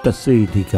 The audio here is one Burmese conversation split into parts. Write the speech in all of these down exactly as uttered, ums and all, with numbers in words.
တစေဒီက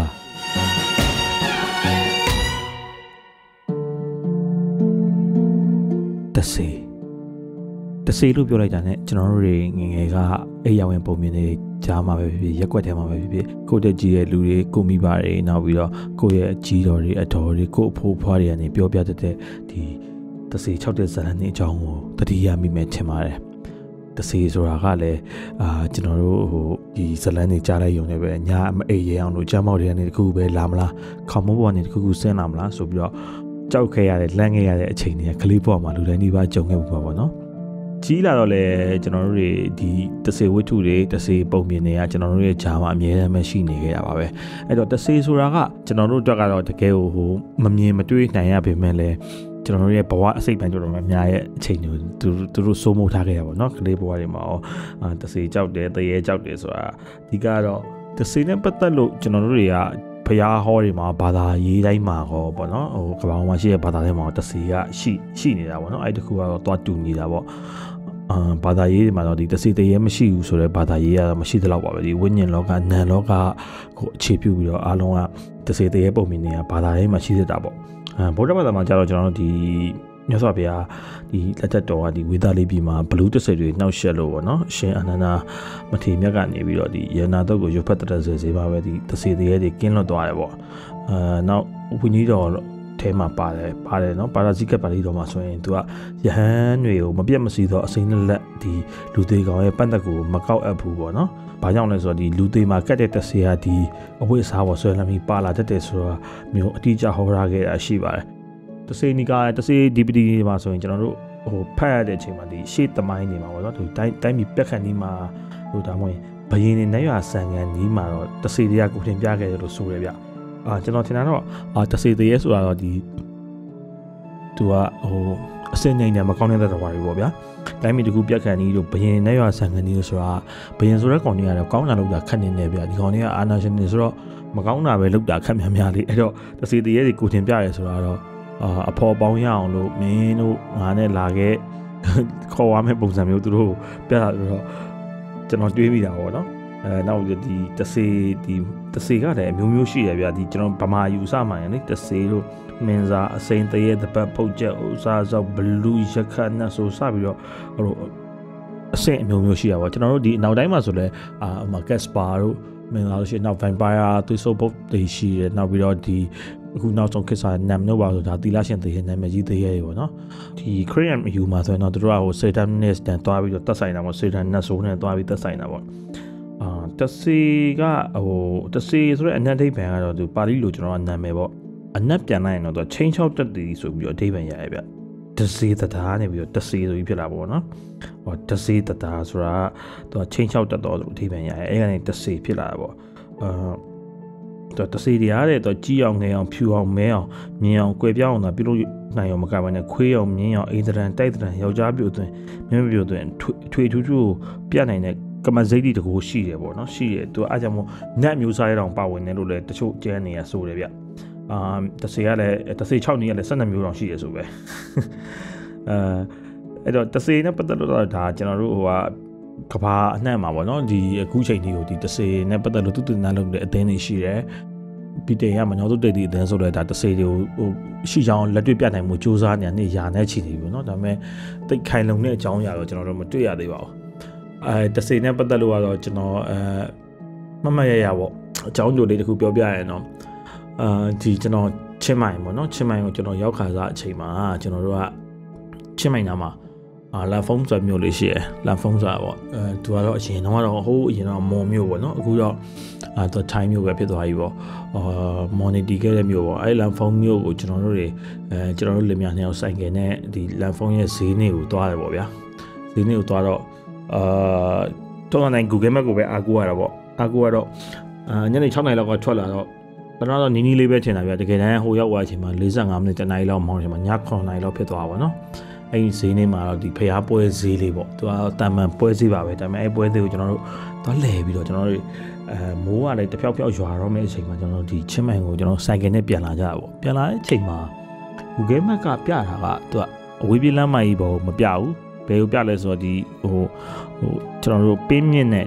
တစေတစေလို့ပြောလိုက်တာ ਨੇ ကျွန်တော်တို့တွေငငယ်ကအိယာဝင်ပုံမြင်နေကြားမှာပဲဖြစ်ရက်ွက်ထဲမှာပဲဖြစ်ဖြစ်ကိုတက်ကြီးရဲ့လူတွေကိုမိဘတွေနောက်ပြီးတော့ကိုရဲ့အကြီးတော်တွေအတော်တွေကိုအဖိုးဖွားတွေကနေပြောပြတတ်တဲ့ဒီတစေ၆တဲ့ဇာတ်လမ်းအကြောင်းကိုတတိယမိမဲ့ထင်ပါတယ်တစေဆိုတာကလည်းအာကျွန်တော်တို့ဟိုဒီဇလန်းတွေကြားလိုက်ရုံနဲ့ပဲညာမအိပ်ရအောင်လို့ကြမ်းမောက်တွေကနေတခုပဲလာမလားခေါင်းမိုးပေါ်ကနေတခုခုဆင်းလာမလားဆိုပြီးတော့ကြောက်ခဲ့ရတဲ့လန့်ခဲ့ရတဲ့အချိန်တွေကကလေးပေါ်မှာလူတိုင်းဒီပါကြုံခဲ့မှုပါပေါ့နော်ကြီးလာတော့လေကျွန်တော်တို့တွေဒီတစေဝတ္ထုတွေတစေပုံမြင်တွေကကျွန်တော်တို့ရဲ့ဂျာမှာအမြဲတမ်းရှိနေခဲ့ရပါပဲအဲ့တော့တစေဆိုတာကကျွန်တော်တို့အတွက်ကတော့တကယ်ဟိုမမြင်မတွေ့နိုင်ရပေမဲ့လည်းကျွန်တော်တို့ရဲ့ဘဝအစိတ်ပိုင်းတော်တော်များများရဲ့အချိန်တွေသူသူတို့စိုးမိုးထားခဲ့ရပါတော့ကလေးဘဝတွေမှာရောအာတစေကြောက်တယ်တရေကြောက်တယ်ဆိုတာဒီကတော့တစေနဲ့ပတ်သက်လို့ကျွန်တော်တို့တွေကဖျားဟောတွေမှာဘာသာရေးတိုင်းမှာဟောပေါ့နော်ဟိုကဘာမှရှိတဲ့ဘာသာတွေမှာတစေကရှိရှိနေတာပေါ့နော်အဲ့တခုကတော့တွားတူနေတာပေါ့အာဘာသာရေးတွေမှာတော့ဒီတစေတရေမရှိဘူးဆိုတော့ဘာသာရေးကတော့မရှိသလောက်ပါပဲဒီဝိညာဉ်လောကနာမ်လောကကိုအခြေပြုပြီးတော့အားလုံးကတစေတရေပုံမြင်နေတာဘာသာရေးမှာရှိသတာပေါ့အဲဗုဒ္ဓဘာသာမှာကျတော့ကျွန်တော်တို့ဒီမြတ်စွာဘုရားဒီလက်သက်တော်ကဒီဝေဒလေးပြည်မှာဘလူးတစ္ဆေတွေနှောက်ရှက်လို့ပေါ့နော်အရှင်အာနန္ဒာမထေရမြတ်ကနေပြီးတော့ဒီယန္နာတုတ်ကိုရုပ်ဖက်တရစေစေပါပဲဒီတစ္ဆေတွေတွေကင်းလွတ်သွားတယ်ပေါ့အဲနောက်ဝိနည်းတော်ထဲမှာပါတယ်ပါတယ်နော်ပါရဇိကပါဠိတော်မှာဆိုရင်သူကယဟန်တွေကိုမပြတ်မစီတော့အစိမ့်လက်ဒီလူသေးကောင်ရဲ့ပတ်သက်ကိုမကောက်အပ်ဘူးပေါ့နော်ဘာကြောင့်လဲဆိုတော့ဒီလူသေးမှာကတ်တဲ့တဆေဟာဒီအဝိစားပေါ်ဆွဲလမ်းပြီးပါလာတတ်တယ်ဆိုတော့မျိုးအတိအကျဟောထားခဲ့တာရှိပါတယ်တဆေနီကတဆေ ဒီ ဗီ ဒီ မှာဆိုရင်ကျွန်တော်တို့ဟိုဖတ်ရတဲ့အချိန်မှာဒီရှေ့သမိုင်းနေမှာပေါ့နော်ဒီတိုင်းတိုင်းပြီးပြက်ခတ်နေမှာဟိုဒါမှမဟုတ်ဘယင်းနေနဲ့ရွာဆန်ကန်နီးမှာတော့တဆေတွေကကိုတင်ပြခဲ့တယ်လို့ဆိုရပြအာကျွန်တော်ထင်တာတော့အာတဆေတရေဆိုတာတော့ဒီသူကဟိုအစင်းနေနဲ့မကောင်းတဲ့တော်ပါတွေပေါ့ဗျာတိုင်းပြည်တခုပြက်ခတ်နီးတို့ဘယင်းနဲ့ရွာဆန်ကန်နီးလို့ဆိုတာဘယင်းဆိုတဲ့ကောင်တွေကတော့ကောင်းတာလို့တာခက်နေနေဗျာဒီကောင်တွေကအာနာရှင်တွေဆိုတော့မကောင်းတာပဲလုပ်တာခက်များများလေးအဲ့တော့တဆေတရေတွေကိုတင်ပြရဲဆိုတာတော့အာအဖော်ပေါင်းရအောင်လို့မင်းတို့ငါနဲ့လာခဲ့ခေါ်ရမယ့်ပုံစံမျိုးသူတို့ပြတာဆိုတော့ကျွန်တော်တွေးမိတာပေါ့နော်အဲနောက်ဒီတဆေဒီတဆေကလည်းအမျိုးမျိုးရှိတယ်ဗျာဒီကျွန်တော်ဗမာယူစမှန်ရလေတဆေတို့မင်းစားအစိမ့်တရေတပတ်ပုတ်ချက်ဥစားစောက်ဘလူးရခတ်နဲ့ဆိုစပြီးတော့ဟိုအစိမ့်အမျိုးမျိုးရှိတာပေါ့ကျွန်တော်တို့ဒီနောက်တိုင်းမှာဆိုလဲအာဟိုကက်စပါတို့မင်းလာလို့ရှိရင်နောက် vampire သွေးဆိုးပုတ်တွေရှိတယ်နောက်ပြီးတော့ဒီအခုနောက်ဆုံးခစ်စာနမ်လို့ပါဆိုဒါသီလရှင်တရေနာမည်ကြီးတရေရေပေါ့နော်ဒီခရီးယန်အယူမှာဆိုရင်တော့တို့ကဟိုစေတန်နစ်တန်တွားပြီးတော့တက်ဆိုင်တာပေါ့စေတန်နတ်ဆိုးနဲ့တွားပြီးတက်ဆိုင်တာပေါ့အာတဆေကဟိုတဆေဆိုတဲ့အနက်ဒိဗံကတော့သူပါဠိလိုကျွန်တော်ကနာမည်ပေါ့အနက်ပြန်လိုက်ရင်တော့သူချင်းချောက်တက်တည်ဆိုပြီးတော့အဓိပ္ပာယ်ရရဲ့ဗျတဆေတတားနေပြီးတော့တဆေဆိုပြီးဖြစ်လာပေါ့နော်ဟောတဆေတတားဆိုတာသူကချင်းချောက်တက်တော့သူအဓိပ္ပာယ်ရရဲ့အဲ့ကနေတဆေဖြစ်လာတာပေါ့အာတော့တဆေတွေအားတဲ့တော့ကြီးအောင်ငယ်အောင်ဖြူအောင်မဲအောင်မြင်အောင်ကွယ်ပြောင်းအောင်ပြုလုပ်နိုင်အောင်မကဘဲနဲ့ခွေးအောင်မြင်းအောင်အိဒရန်တိုက်ဒရန်ယောက်ျားပြုတ်သွင်းမင်းမပြုတ်သွင်းထွေထူးထူးပြနိုင်တဲ့ကမစိတ်တကူရှိတယ်ပေါ့နော်ရှိတယ်သူအားကြောင့်မို့နတ်မျိုးစားရအောင်ပါဝင်တယ်လို့လည်းတချို့ကျန်းနေရဆိုတယ်ဗျအာတဆေကလည်းတဆေ၆နှစ်ကလည်း၁၂မျိုးတောင်ရှိရဆိုပဲအဲအဲ့တော့တဆေနဲ့ပတ်သက်လို့တော့ဒါကျွန်တော်တို့ဟိုကကဘာအနှံ့မှာပေါ့နော်ဒီအခုချိန်ဒီကိုဒီတဆေနဲ့ပတ်သက်လို့သူတူနာလုပ်တဲ့အသင်းတွေရှိတယ်ပီတေရမနောတုတ်တဲ့အသင်းဆိုတော့ဒါတဆေတွေကိုဟိုရှိချောင်းလက်တွေ့ပြနိုင်မှုစူးစမ်းနေနေရာနဲ့ချီနေပြီပေါ့နော်ဒါပေမဲ့တိတ်ခိုင်လုံတဲ့အကြောင်းအရာတော့ကျွန်တော်တို့မတွေ့ရသေးပါဘူးအဲတဆေနဲ့ပတ်သက်လို့ကတော့ကျွန်တော်အဲမမရရပေါ့အကြောင်းကြိုလေးတခုပြောပြရရင်တော့အာဒီကျွန်တော်ချင်းမိုင်ပေါ့နော်ချင်းမိုင်ကိုကျွန်တော်ရောက်ခါစားအချိန်မှာကျွန်တော်တို့ကချင်းမိုင်နာမှာအာလန်ဖုန်းဆိုမျိုးလေးရှိရယ်လန်ဖုန်းဆိုပေါ့အဲသူကတော့အရင်တော့တော့ဟိုးအရင်တော့မော်မျိုးပေါ့နော်အခုတော့အာသူထိုင်းမျိုးပဲဖြစ်သွားပြီပေါ့အာမော်နီတီခဲ့တဲ့မျိုးပေါ့အဲလန်ဖုန်းမျိုးကိုကျွန်တော်တို့တွေအဲကျွန်တော်တို့လင်မြနှစ်ယောက်ဆိုင်ကယ်နဲ့ဒီလန်ဖုန်းရဲ့ဈေးနေကိုတွားတယ်ပေါ့ဗျာဈေးနေကိုတွားတော့အာတော့နိုင် Google Map ကိုပဲအားကိုးရတာပေါ့အားကိုးရတော့အာညနေ၆နာရီလောက်ကထွက်လာတော့ပထမတော့နီးနီးလေးပဲထင်တာဗျာတကယ်တမ်းဟိုရောက်သွားချိန်မှာ၄၅မိနစ်တနာရီလောက်မောင်းချိန်မှာည၇နာရီလောက်ဖြစ်သွားပါတော့အဲ့ဒီဈေးနေမှာတော့ဒီဖျားပွဲဈေးလေးပေါ့သူကတာမန်ပွဲဈေးပါပဲဒါပေမဲ့အဲ့ပွဲဈေးကိုကျွန်တော်တို့သွားလဲပြီးတော့ကျွန်တော်တို့အဲမိုးကလည်းတဖြောက်ဖြောက်ရွာတော့မယ့်အချိန်မှာကျွန်တော်တို့ဒီချင်းမိုင်ကိုကျွန်တော်ဆိုင်ကယ်နဲ့ပြန်လာကြတာပေါ့ပြန်လာတဲ့အချိန်မှာ Google Map ကပြတာကသူကအဝေးပြေးလမ်းမကြီးပေါ်မပြဘူးဘယ်ကိုပြလဲဆိုတော့ဒီဟိုဟိုကျွန်တော်တို့ပင်းမြင့်နဲ့ဒီ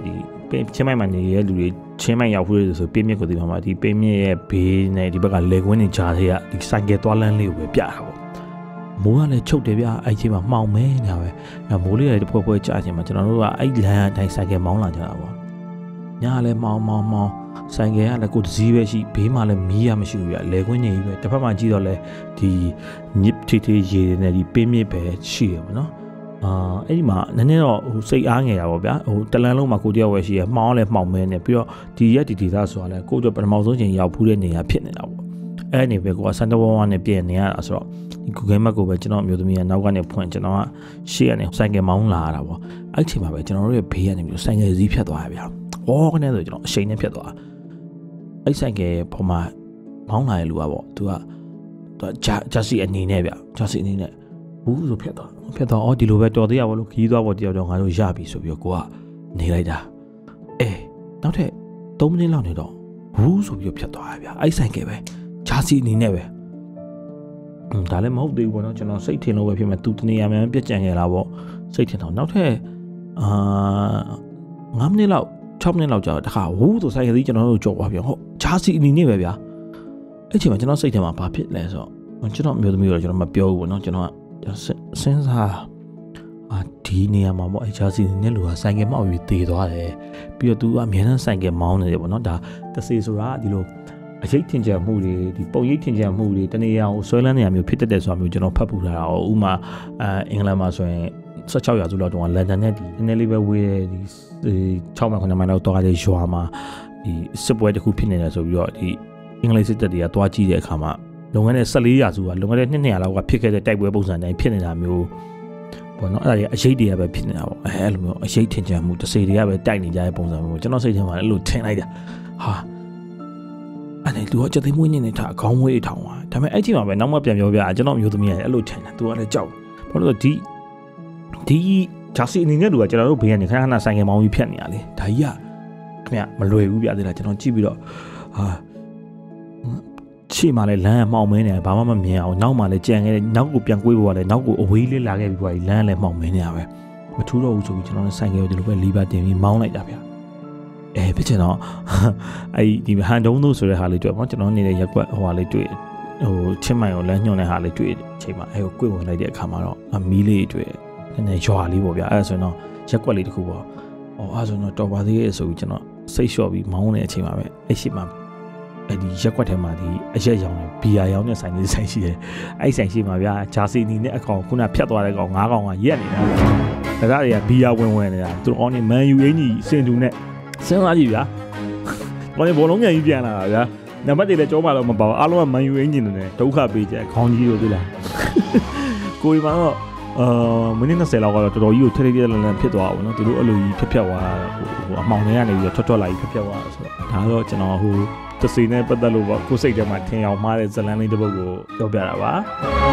ချင်းမိုင်မှာနေတဲ့လူတွေချင်းမိုင်ရောက်ဖို့ဆိုပေးမြစ်ကိုဒီမှာဒီပေးမြစ်ရဲ့ဘေးနဲ့ဒီဘက်ကလေကွင်းတွေကြားထဲကဒီဆိုင်ကယ်သွားလမ်းလေးကိုပဲပြတာပေါ့မိုးကလည်းချုပ်တယ်ဗျအဲ့ချိန်မှာမှောင်မဲနေတာပဲအဲမိုးလေးတွေဖွဲ့ဖွဲ့ကြားချိန်မှာကျွန်တော်တို့ကအဲ့လမ်းအတိုင်းဆိုင်ကယ်မောင်းလာကြတာပေါ့ညလည်းမောင်းမောင်းမောင်းဆိုင်ကယ်ကလည်းကိုယ်တစည်းပဲရှိဘေးမှာလည်းမီးရမရှိဘူးဗျလေကွင်းနေကြီးပဲတစ်ဖက်မှာကြည့်တော့လဲဒီညစ်ထိထိရေတွေနဲ့ဒီပေးမြစ်ပဲရှိရပါတော့အာအဲ့ဒီမှာနည်းနည်းတော့ဟိုစိတ်အားငယ်တာပေါ့ဗျာဟိုတလန်းလုံးမှာကိုတယောက်ပဲရှိရမှောင်းလဲမှောင်မဲနေပြီးတော့ဒီရက်ဒီဒေသဆိုတာလဲကိုတို့ပထမဆုံးချိန်ရောက်ဖူးတဲ့နေရာဖြစ်နေတာပေါ့အဲ့နေပဲကိုကစန်တဝဝနဲ့ပြင်နေရတာဆိုတော့ဒီ Google Map ကိုပဲကျွန်တော်မျိုးသမီးကနောက်ကနေဖွင့်ကျွန်တော်ကရှေ့ကနေဆိုင်ကယ်မောင်းလာတာပေါ့အဲ့ချိန်မှာပဲကျွန်တော်တို့ရဲ့ဘေးကနေပြီးဆိုင်ကယ်စည်းဖြတ်သွားရဗျာဟောကနေဆိုကျွန်တော်အရှိန်နဲ့ဖြတ်သွားအဲ့ဆိုင်ကယ်ပေါ်မှာမောင်းလာတဲ့လူကပေါ့သူကသူကဂျာစီအနေနဲ့ဗျဂျာစီအနေနဲ့ဘူးဆိုဖြတ်သွားဖြတ်သွားအော်ဒီလိုပဲတော်သေးရပါလို့ခီးသွားပေါ့တယောက်တော့ငါတို့ရပြီဆိုပြီးတော့ကိုကနေလိုက်တာအေးနောက်ထပ်သုံးမိနစ်လောက်နေတော့ဘူးဆိုပြီးတော့ဖြတ်သွားရဗျအဲ့ဆိုင်ကယ်ပဲဂျာစီအနေနဲ့ပဲဒါလည်းမဟုတ်သေးဘူးပေါ့နော်ကျွန်တော်စိတ်ထင်လို့ပဲဖြစ်မယ်သူတနေရာများပြက်ကြံခဲ့လားပေါ့စိတ်ထင်တော့နောက်ထပ်အာငါးမိနစ်လောက်၆မိနစ်လောက်ကြာတခါဝူးဆိုဆိုင်ကယ်ကြီးကျွန်တော်တို့ကြော်သွားပြန်ဟုတ်ဂျာစီအနေနဲ့ပဲဗျာအဲ့ချိန်မှာကျွန်တော်စိတ်ထဲမှာဘာဖြစ်လဲဆိုတော့ကျွန်တော်မျိုးသမီးတော့ကျွန်တော်မပြောဘူးပေါ့နော်ကျွန်တော်ကစဉ်းစားအာဒီနေရာမှာပေါ့အဲဂျာစီနဲ့လူကဆိုင်ကယ်မောက်ပြီးတည်သွားတယ်ပြီးတော့သူကအများနဲ့ဆိုင်ကယ်မောင်းနေတယ်ပေါ့နော်ဒါတစေဆိုတာဒီလိုအရေးထင်ကြမှုတွေဒီပုံရိပ်ထင်ကြမှုတွေတနေရာကိုဆွဲလန်းနေရမျိုးဖြစ်တတ်တယ်ဆိုတာမျိုးကျွန်တော်ဖတ်ပူထားတာ။ဥမာအဲအင်္ဂလန်မှာဆိုရင်၁၆ရာစုလောက်တုန်းကလန်ဒန်နဲ့ဒီနည်းနည်းလေးပဲဝေးတဲ့ဒီ၆မိုင်၇မိုင်လောက်သွားတဲ့ရွာမှာဒီစစ်ပွဲတစ်ခုဖြစ်နေတယ်ဆိုပြီးတော့ဒီအင်္ဂလိပ်စစ်တပ်တွေကတွားကြည့်တဲ့အခါမှာလွန်ခဲ့တဲ့၁၄ရာစုကလွန်ခဲ့တဲ့နှစ်၂ရာလောက်ကဖြစ်ခဲ့တဲ့တိုက်ပွဲပုံစံတိုင်းဖြစ်နေတာမျိုးပေါ့နော်အဲ့ဒါကြီးအရေးတွေကပဲဖြစ်နေတာပေါ့အဲအဲ့လိုမျိုးအရေးထင်ကြမှုတစ်စေတွေကပဲတိုက်နေကြတဲ့ပုံစံမျိုးကျွန်တော်စိတ်ထဲမှာအဲ့လိုထင်လိုက်တာဟာအဲ့ဒီသူကချက်သိမ်းမွေးနေနေတာအကောင်းမွေးထောင်သွားဒါပေမဲ့အဲ့ဒီမှာပဲနောက်မှပြန်ပြောပြကျွန်တော်မျိုးသမီးကအဲ့လိုထင်တယ်သူကလည်းကြောက်ဘာလို့လဲဒီဒီဂျာစီအနေနဲ့သူကကျွန်တော်တို့ဘေးကနေခဏခဏဆိုင်ကယ်မောင်းပြီးဖြတ်နေရလေဒါကြီးကခင်ဗျမလွယ်ဘူးပြသေးလားကျွန်တော်ကြည့်ပြီးတော့ဟာရှေ့မှာလည်းလမ်းမှောင်မင်းနေဘာမှမမြင်အောင်နောက်မှာလည်းကြံခဲ့နောက်ကိုပြန်ကွေးပေါ်ကလည်းနောက်ကိုအဝေးလေးလာခဲ့ပြီးပွားကြီးလမ်းလည်းမှောင်မင်းနေရပဲမထူးတော့ဘူးဆိုပြီးကျွန်တော်လည်းဆိုင်ကယ်ကိုဒီလိုပဲလီဗာတင်ပြီးမောင်းလိုက်တာဗျာအဲဖြစ်ချင်တော့အဲ့ဒီဟန်တုံးတို့ဆိုတဲ့ဟာလေးတွေ့ပေါ့ကျွန်တော်နေတဲ့ရက်ကွက်ဟိုဟာလေးတွေ့ဟိုချင်းမိုင်ကိုလမ်းညွှန်တဲ့ဟာလေးတွေ့အချိန်မှာအဲကိုကွေးဝင်လိုက်တဲ့အခါမှာတော့မီးလေးတွေ့နည်းနည်းရွာလေးပေါ့ဗျာအဲ့ဒါဆိုရင်တော့ရက်ကွက်လေးတစ်ခုပေါ့အော်အဲ့ဆိုတော့တော်ပါသေးရဲ့ဆိုပြီးကျွန်တော်စိတ်လျှော့ပြီးမောင်းနေတဲ့အချိန်မှာပဲအဲ့ရှိမှအဲ့ဒီရက်ကွက်ထဲမှာဒီအရက်ရောင်နဲ့ဘီယာရောင်နဲ့ဆိုင်လေးဆိုင်ရှိတယ်အဲ့ဆိုင်ရှိမှာဗျာဂျာစီနီနဲ့အကောင်ခုနဖြတ်သွားတဲ့ကောင်ငါးကောင်ကရက်နေတာဗျာဒါတွေကဘီယာဝင်ဝင်နေတာသူအော်နေမန်ယူအင်ကြီးစင်တူနဲ့စဉ်းစားကြည့်ဗျာဘာလဲဘောလုံးမြန်ကြီးပြန်လာတာဗျာနံပါတ်တွေလည်းကြောပါတော့မပါဘူးအားလုံးကမန်ယူအင်ဂျင်တွေနဲ့ဒုက္ခပေးကြခေါင်းကြီးလို့တွေ့လားကိုယ်ကတော့အာမိနစ်၂၀လောက်ကတော့တော်တော်ကြီးကိုထထထလန်လန်ဖြစ်သွားပါဘူးเนาะသူတို့အဲ့လိုကြီးဖြတ်ဖြတ်သွားဟိုအမှောင်ထဲကနေပြီးတော့ထွက်ထွက်လာပြီးဖြတ်ဖြတ်သွားဆိုတော့ဒါတော့ကျွန်တော်ဟိုတစီနဲ့ပတ်သက်လို့ပေါ့ကိုယ်စိတ်ထဲမှာထင်အောင်မှားတဲ့ဇလန်းလေးတစ်ပုဒ်ကိုပြောပြတာပါ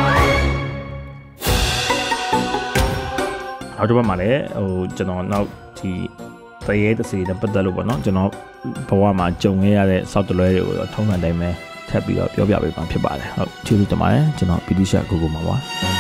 နောက်တစ်ပတ်မှာလည်းဟိုကျွန်တော်နောက်ဒီတရေတစီနဲ့ပတ်သက်လို့ပေါ့နော်ကျွန်တော်ဘဝမှာကြုံခဲ့ရတဲ့စောက်တလွဲတွေကိုတော့ထုံးစံတိုင်းပဲထပ်ပြီးတော့ပြောပြပေးမှာဖြစ်ပါတယ်ဟုတ်ကျေးဇူးတင်ပါတယ်ကျွန်တော်ပီတိရှာကိုကိုမှာပါ